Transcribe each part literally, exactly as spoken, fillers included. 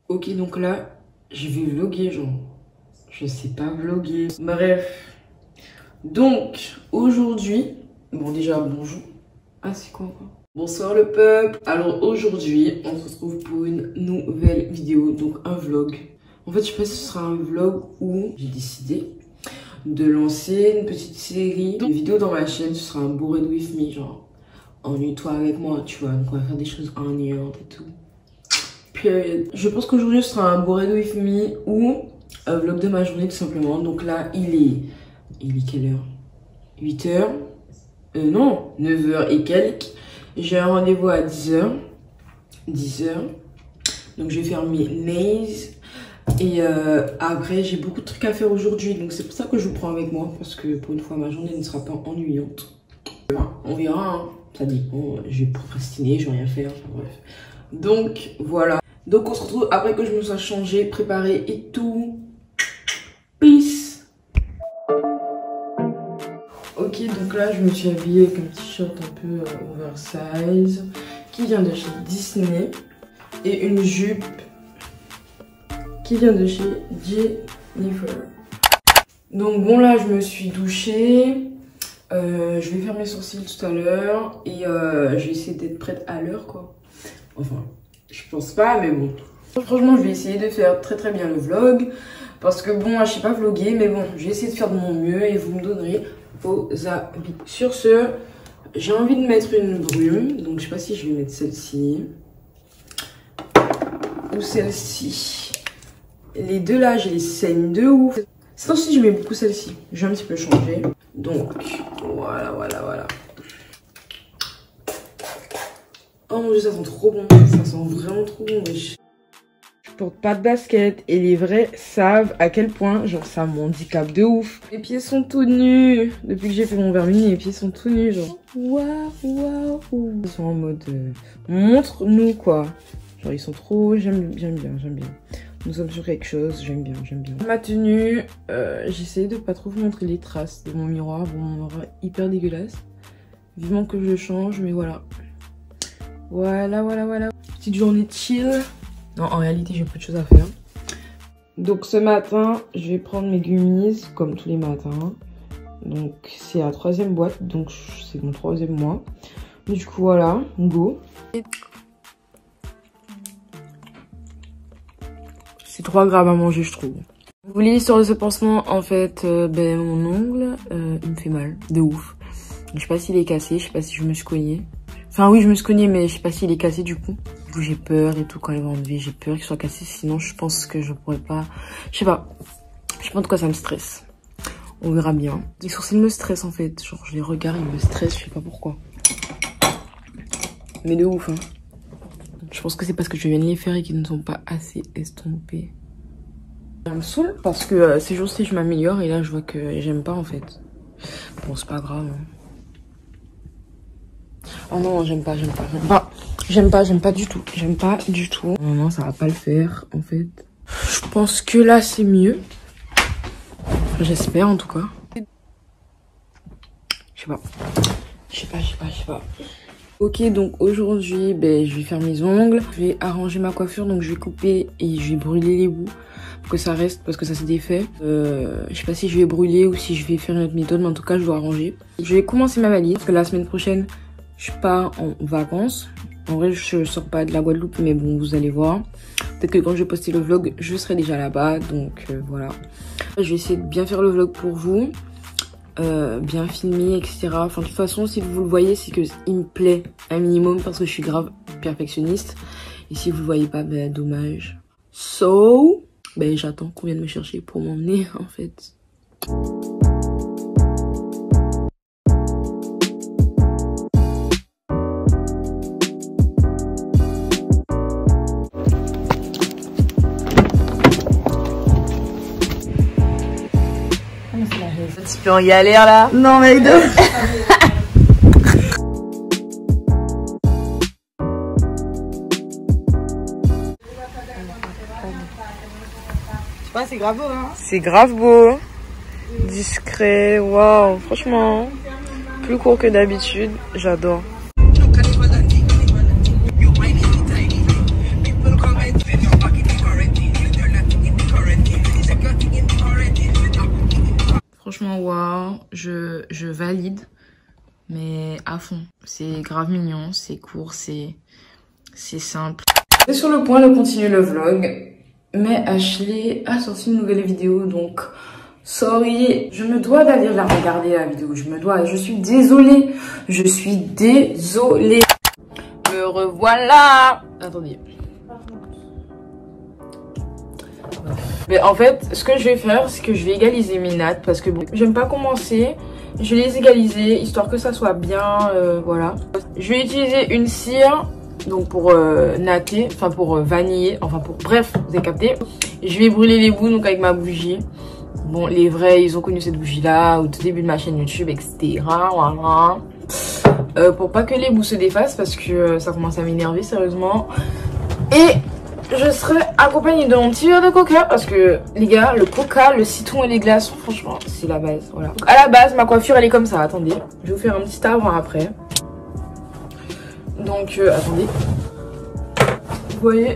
Ok, donc là, je vais vlogger, genre. Je sais pas vlogger. Bref. Donc, aujourd'hui... Bon, déjà, bonjour. Ah, c'est quoi encore? Bonsoir le peuple. Alors, aujourd'hui, on se retrouve pour une nouvelle vidéo. Donc, un vlog. En fait, je sais pas si ce sera un vlog où j'ai décidé de lancer une petite série de vidéos dans ma chaîne. Ce sera un bourré with me, genre... Ennuie-toi avec moi, tu vois. Donc, on va faire des choses ennuyantes et tout. Period. Je pense qu'aujourd'hui, ce sera un bourré with me ou un vlog de ma journée, tout simplement. Donc là, il est... Il est quelle heure? huit heures? Euh, non, neuf heures et quelques. J'ai un rendez-vous à dix heures. dix heures. Donc, je vais faire mes nails. Et euh, après, j'ai beaucoup de trucs à faire aujourd'hui. Donc, c'est pour ça que je vous prends avec moi. Parce que pour une fois, ma journée ne sera pas ennuyante. On verra, hein. Ça dépend. Je vais procrastiner, je vais rien faire. Bref. Donc, voilà. Donc, on se retrouve après que je me sois changée, préparée et tout. Peace. Ok, donc là, je me suis habillée avec un t-shirt un peu euh, oversize qui vient de chez Disney et une jupe qui vient de chez Jennifer. Donc bon, là, je me suis douchée. Euh, je vais faire mes sourcils tout à l'heure et euh, je vais essayer d'être prête à l'heure, quoi. Enfin, je pense pas, mais bon. Franchement, je vais essayer de faire très très bien le vlog parce que bon, je sais pas vlogger, mais bon, je vais essayer de faire de mon mieux et vous me donnerez vos avis. Sur ce, j'ai envie de mettre une brume, donc je sais pas si je vais mettre celle-ci ou celle-ci. Les deux là, je les saigne de ouf. C'est aussi, je mets beaucoup celle-ci. Je vais un petit peu changer. Donc, voilà, voilà, voilà. Oh mon dieu, ça sent trop bon. Ça sent vraiment trop bon, wesh. Je porte pas de basket et les vrais savent à quel point, genre, ça m'handicape de ouf. Les pieds sont tout nus. Depuis que j'ai fait mon vernis, les pieds sont tout nus, genre. Waouh, waouh. Ils sont en mode, euh, montre-nous, quoi. Genre, ils sont trop... J'aime j'aime bien, j'aime bien. Nous sommes sur quelque chose, j'aime bien, j'aime bien. Ma tenue, euh, j'essaie de pas trop vous montrer les traces de mon miroir. Bon, mon miroir est hyper dégueulasse. Vivement que je le change, mais voilà. Voilà, voilà, voilà. Petite journée chill. Non, en réalité, j'ai peu de choses à faire. Donc, ce matin, je vais prendre mes gummies, comme tous les matins. Donc, c'est la troisième boîte, donc c'est mon troisième mois. Du coup, voilà, go. C'est trois grammes à manger, je trouve. Vous voulez l'histoire de ce pansement? En fait, euh, ben, mon ongle, euh, il me fait mal, de ouf. Je sais pas s'il est cassé, je sais pas si je me suis cognée. Enfin oui, je me suis cognée, mais je sais pas s'il est cassé du coup. Du coup, j'ai peur et tout quand il va enlever. J'ai peur qu'il soit cassé, sinon je pense que je pourrais pas... Je sais pas. Je sais pas en tout cas, ça me stresse. On verra bien. Les sourcils me stressent en fait. Genre, je les regarde, ils me stressent, je sais pas pourquoi. Mais de ouf, hein. Je pense que c'est parce que je viens de les faire et qu'ils ne sont pas assez estompés. Ça me saoule parce que euh, ces jours-ci, je m'améliore et là, je vois que j'aime pas en fait. Bon, c'est pas grave. Hein. Oh non, j'aime pas, j'aime pas, j'aime pas. J'aime pas, j'aime pas du tout. J'aime pas du tout. Non, non, ça va pas le faire, en fait. Je pense que là, c'est mieux. J'espère, en tout cas. Je sais pas. Je sais pas, je sais pas, je sais pas. Ok, donc aujourd'hui, ben, je vais faire mes ongles. Je vais arranger ma coiffure, donc je vais couper et je vais brûler les bouts. Pour que ça reste, parce que ça s'est défait. Euh, je sais pas si je vais brûler ou si je vais faire une autre méthode, mais en tout cas, je dois arranger. Je vais commencer ma valise, parce que la semaine prochaine, je pars en vacances. En vrai, je sors pas de la Guadeloupe, mais bon, vous allez voir. Peut-être que quand je vais poster le vlog, je serai déjà là-bas. Donc euh, voilà. Je vais essayer de bien faire le vlog pour vous. Euh, bien filmer, et cetera. Enfin, de toute façon, si vous le voyez, c'est que il me plaît un minimum parce que je suis grave perfectionniste. Et si vous le voyez pas, ben dommage. So, ben j'attends qu'on vienne me chercher pour m'emmener en fait. Un petit peu en galère là. Non mais de... Ouais, c'est grave beau, hein. C'est grave beau. Discret, waouh, franchement. Plus court que d'habitude, j'adore. je valide, mais à fond. C'est grave mignon, c'est court, c'est c'est simple. Je suis sur le point de continuer le vlog, mais Ashley a sorti une nouvelle vidéo, donc sorry, je me dois d'aller la regarder la vidéo, je me dois, je suis désolée, je suis désolée. Me revoilà. Attendez. Mais en fait, ce que je vais faire, c'est que je vais égaliser mes nattes parce que bon, j'aime pas commencer. Je vais les égaliser histoire que ça soit bien, euh, voilà. Je vais utiliser une cire, donc pour euh, natter, enfin pour euh, vaniller, enfin pour, bref, vous avez capté. Je vais brûler les bouts donc avec ma bougie. Bon, les vrais, ils ont connu cette bougie-là au tout début de ma chaîne YouTube, et cetera. Voilà. Euh, pour pas que les bouts se défassent parce que euh, ça commence à m'énerver sérieusement. Et je serai accompagnée de mon petit verre de coca parce que les gars, le coca, le citron et les glaçons, franchement, c'est la base. Voilà. Donc, à la base, ma coiffure elle est comme ça. Attendez, je vais vous faire un petit avant après. Donc, euh, attendez. Vous voyez,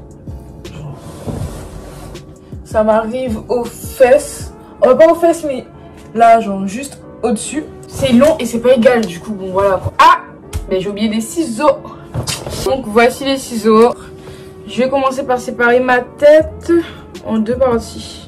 ça m'arrive aux fesses. Oh, pas aux fesses, mais là, genre juste au-dessus. C'est long et c'est pas égal, du coup, bon, voilà. Ah, mais j'ai oublié des ciseaux. Donc, voici les ciseaux. Je vais commencer par séparer ma tête en deux parties.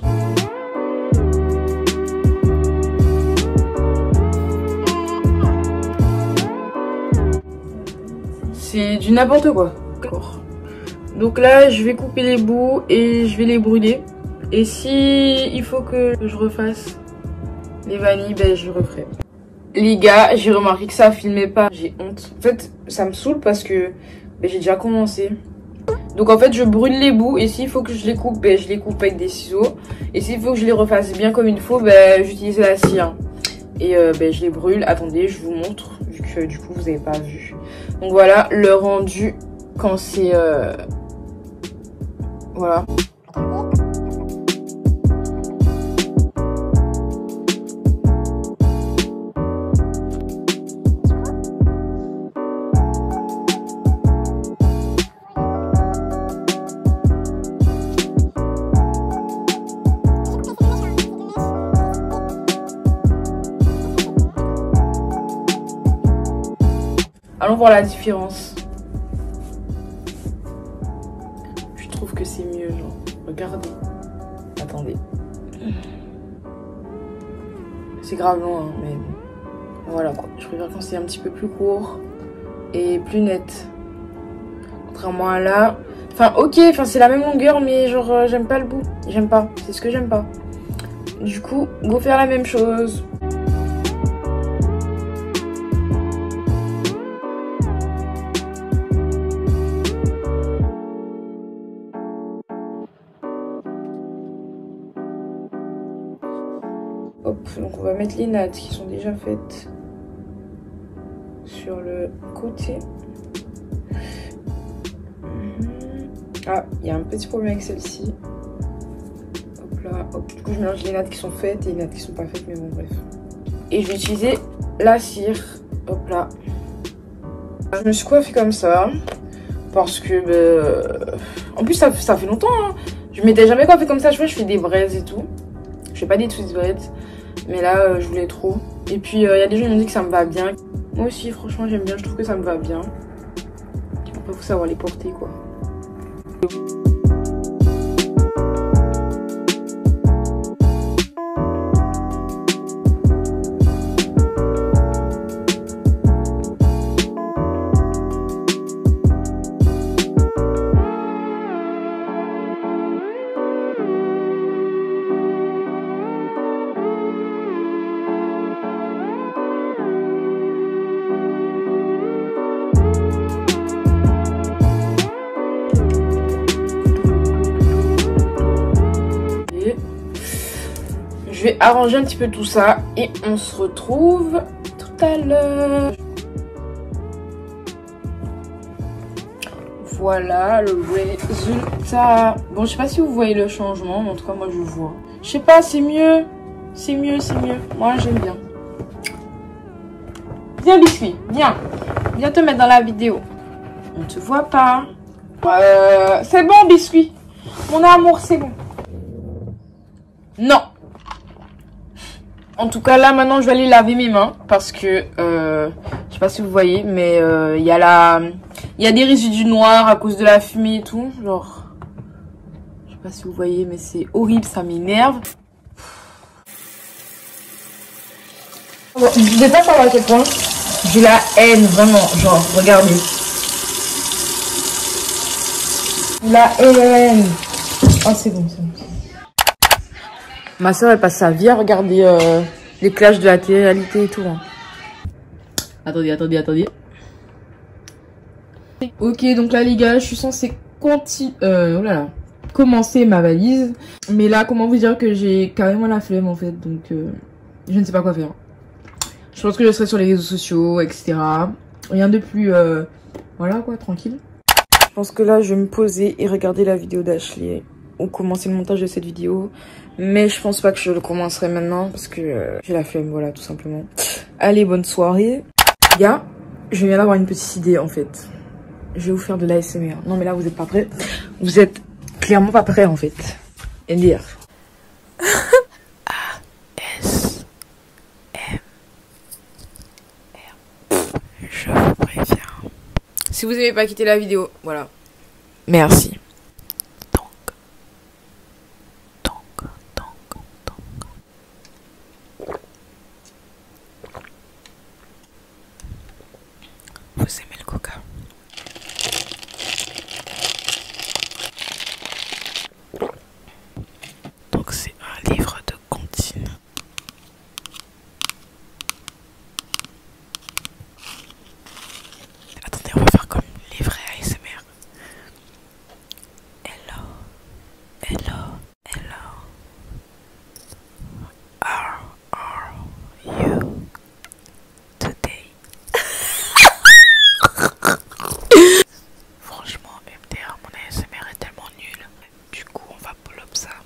C'est du n'importe quoi. Donc là, je vais couper les bouts et je vais les brûler. Et si il faut que je refasse les vanilles, ben je referai. Les gars, j'ai remarqué que ça filmait pas. J'ai honte. En fait, ça me saoule parce que ben, j'ai déjà commencé. Donc en fait, je brûle les bouts et s'il faut que je les coupe, ben, je les coupe avec des ciseaux. Et s'il faut que je les refasse bien comme il faut, ben, j'utilise la cire. Et euh, ben, je les brûle. Attendez, je vous montre, vu que du coup, vous n'avez pas vu. Donc voilà, le rendu quand c'est... Euh... Voilà. Allons voir la différence. Je trouve que c'est mieux, genre. Regardez. Attendez. C'est grave long, hein, mais voilà quoi. Je préfère quand c'est un petit peu plus court et plus net. Contrairement à là. Enfin, ok, enfin c'est la même longueur, mais genre euh, j'aime pas le bout. J'aime pas. C'est ce que j'aime pas. Du coup, go faire la même chose. Hop, donc on va mettre les nattes qui sont déjà faites sur le côté. Ah, il y a un petit problème avec celle-ci. Hop là, hop. Du coup, je mélange les nattes qui sont faites et les nattes qui sont pas faites, mais bon, bref. Et je vais utiliser la cire. Hop là. Je me suis coiffée comme ça parce que, bah, en plus, ça, ça fait longtemps. Hein. Je m'étais jamais coiffée comme ça. Je vois, je fais des braises et tout. Je fais pas des twist braids. Mais là, euh, je voulais trop. Et puis, il euh, y a des gens qui m'ont dit que ça me va bien. Moi aussi, franchement, j'aime bien. Je trouve que ça me va bien. Après, faut savoir les porter, quoi. Je vais arranger un petit peu tout ça et on se retrouve tout à l'heure. Voilà le résultat. Bon, je sais pas si vous voyez le changement, mais en tout cas, moi, je vois. Je sais pas, c'est mieux. C'est mieux, c'est mieux. Moi, j'aime bien. Viens, biscuit, viens. Viens te mettre dans la vidéo. On te voit pas. Euh, c'est bon, biscuit. Mon amour, c'est bon. Non. En tout cas, là, maintenant, je vais aller laver mes mains parce que, euh, je sais pas si vous voyez, mais il euh, y a la, il y a des résidus noirs à cause de la fumée et tout. Genre, je sais pas si vous voyez, mais c'est horrible, ça m'énerve. Bon, je vais pas savoir à quel point j'ai la haine, vraiment. Genre, regardez. La haine. Oh, c'est bon, c'est bon. Ma soeur, elle passe sa vie à regarder euh, les clashs de la télé-réalité et tout. Hein. Attendez, attendez, attendez. Ok, donc là, les gars, je suis censée continuer... Euh, oh là là. Commencer ma valise. Mais là, comment vous dire que j'ai carrément la flemme, en fait. Donc, euh, je ne sais pas quoi faire. Je pense que je serai sur les réseaux sociaux, et cetera. Rien de plus... Euh, voilà, quoi, tranquille. Je pense que là, je vais me poser et regarder la vidéo d'Ashley. Ou commencer le montage de cette vidéo. Mais je pense pas que je le commencerai maintenant parce que euh, j'ai la flemme, voilà, tout simplement. Allez, bonne soirée. Les gars, je viens d'avoir une petite idée en fait. Je vais vous faire de l'A S M R. Non mais là, vous êtes pas prêts. Vous êtes clairement pas prêts en fait. N D R. A S M R. Je vous préviens. Si vous n'aimez pas quitter la vidéo, voilà. Merci. Vous aimez le coca? Donc c'est un livre de comptines. Attendez, on va faire comme livret A S M R. Hello, hello, hello. How are you today? Franchement, M D R, mon A S M R est tellement nul. Du coup, on va pull up ça.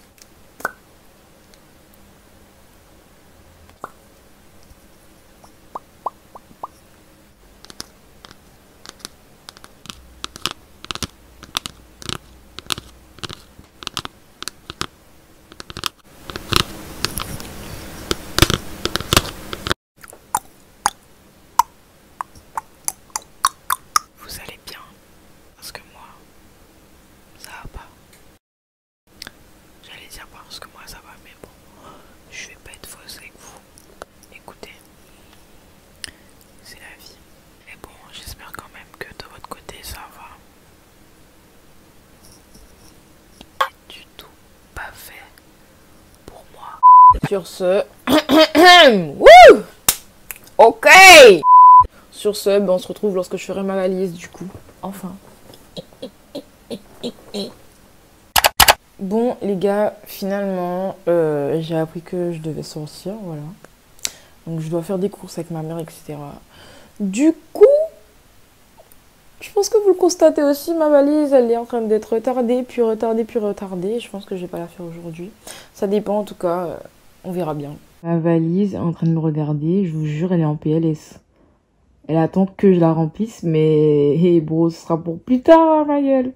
Vous allez bien? Parce que moi, ça va pas. J'allais dire parce que moi ça va, mais bon, je vais pas être fausse avec vous. Écoutez, c'est la vie. Mais bon, j'espère quand même que de votre côté ça va. C'est du tout pas fait pour moi. Sur ce, wouh, ok. Sur ce, ben on se retrouve lorsque je ferai ma valise du coup. Enfin. Bon les gars, finalement, euh, j'ai appris que je devais sortir, voilà. Donc je dois faire des courses avec ma mère, et cetera. Du coup, je pense que vous le constatez aussi, ma valise, elle est en train d'être retardée, puis retardée, puis retardée. Je pense que je vais pas la faire aujourd'hui. Ça dépend en tout cas, euh, on verra bien. Ma valise est en train de me regarder, je vous jure, elle est en P L S. Elle attend que je la remplisse, mais hey bro, ce sera pour plus tard, ma gueule.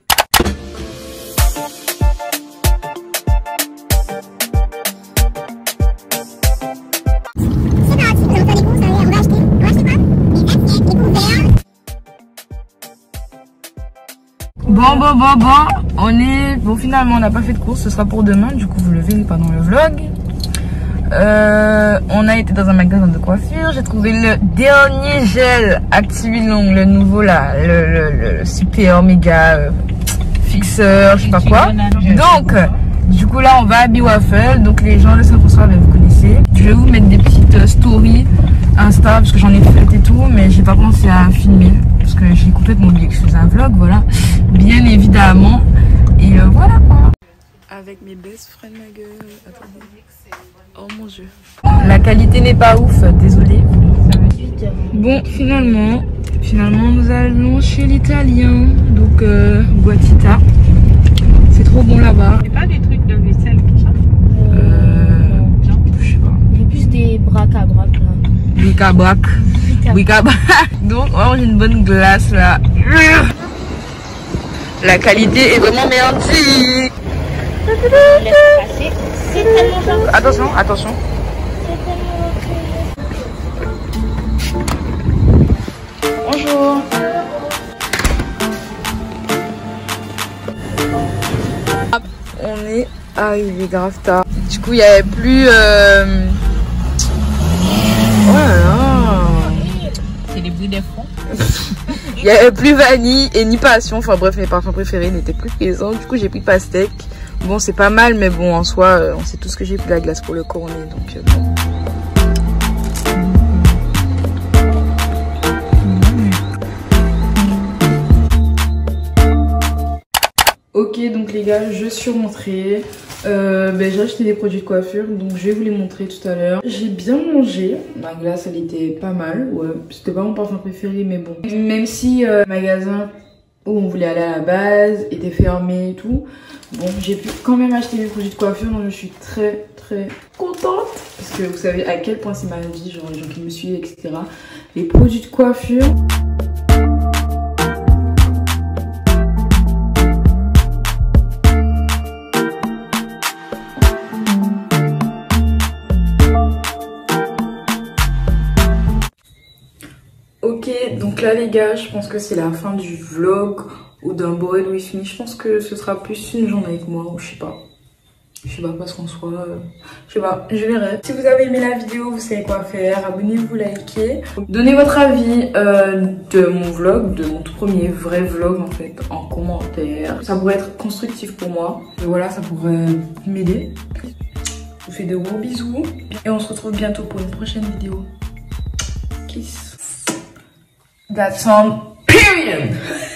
Bon, bon, bon, bon, on est... Bon, finalement, on n'a pas fait de course, ce sera pour demain, du coup, vous le verrez pendant le vlog. Euh, on a été dans un magasin de coiffure, j'ai trouvé le dernier gel Activil-Long, le nouveau là, le, le, le super méga euh, fixeur, je sais pas quoi. Donc, du coup là on va à Biwaffle, donc les gens de Saint-François, vous connaissez. Je vais vous mettre des petites euh, stories Insta, parce que j'en ai fait et tout, mais j'ai pas pensé à filmer, parce que j'ai complètement oublié que je faisais un vlog, voilà, bien évidemment. Et euh, voilà quoi. Avec mes best friends, ma gueule, attendez. Oh mon dieu. La qualité n'est pas ouf, désolé. Bon, finalement, finalement nous allons chez l'italien. Donc, euh, Guatita. C'est trop bon là-bas. C'est pas des trucs de vaisselle, tout ça? Euh. Je sais pas. J'ai plus des braques à braques là. Bric-à-brac. Bric-à-brac. Donc, on va manger une bonne glace là. La qualité est vraiment merdique. Laisse passer. C'est tellement gentil. Attention, attention. C'est Bonjour. On est arrivé grave tard. Du coup, il n'y avait plus... Euh... Oh là là. C'est les bruits des fronts. Il n'y avait plus vanille et ni passion. Enfin bref, mes parfums préférés n'étaient plus présents. Du coup, j'ai pris pastèque. Bon, c'est pas mal, mais bon, en soi, euh, on sait tous que j'ai pris la glace pour le couronner. Donc, euh, bon. Ok, donc les gars, je suis rentrée. Euh, ben, j'ai acheté des produits de coiffure, donc je vais vous les montrer tout à l'heure. J'ai bien mangé. La glace, elle était pas mal. Ouais, c'était pas mon parfum préféré, mais bon. Même si euh, le magasin où on voulait aller à la base était fermé et tout, bon, j'ai pu quand même acheter des produits de coiffure, donc je suis très très contente. Parce que vous savez à quel point c'est ma vie, genre les gens qui me suivent, et cetera. Les produits de coiffure. Ok, donc là les gars, je pense que c'est la fin du vlog ou d'un bored with me. Je pense que ce sera plus une journée avec moi, ou je sais pas. Je sais pas, parce qu'en soit, euh, je sais pas, je verrai. Si vous avez aimé la vidéo, vous savez quoi faire. Abonnez-vous, likez. Donnez votre avis euh, de mon vlog, de mon tout premier vrai vlog en fait, en commentaire. Ça pourrait être constructif pour moi. Et voilà, ça pourrait m'aider. Je vous fais de gros bisous. Et on se retrouve bientôt pour une prochaine vidéo. Kiss. That's on period.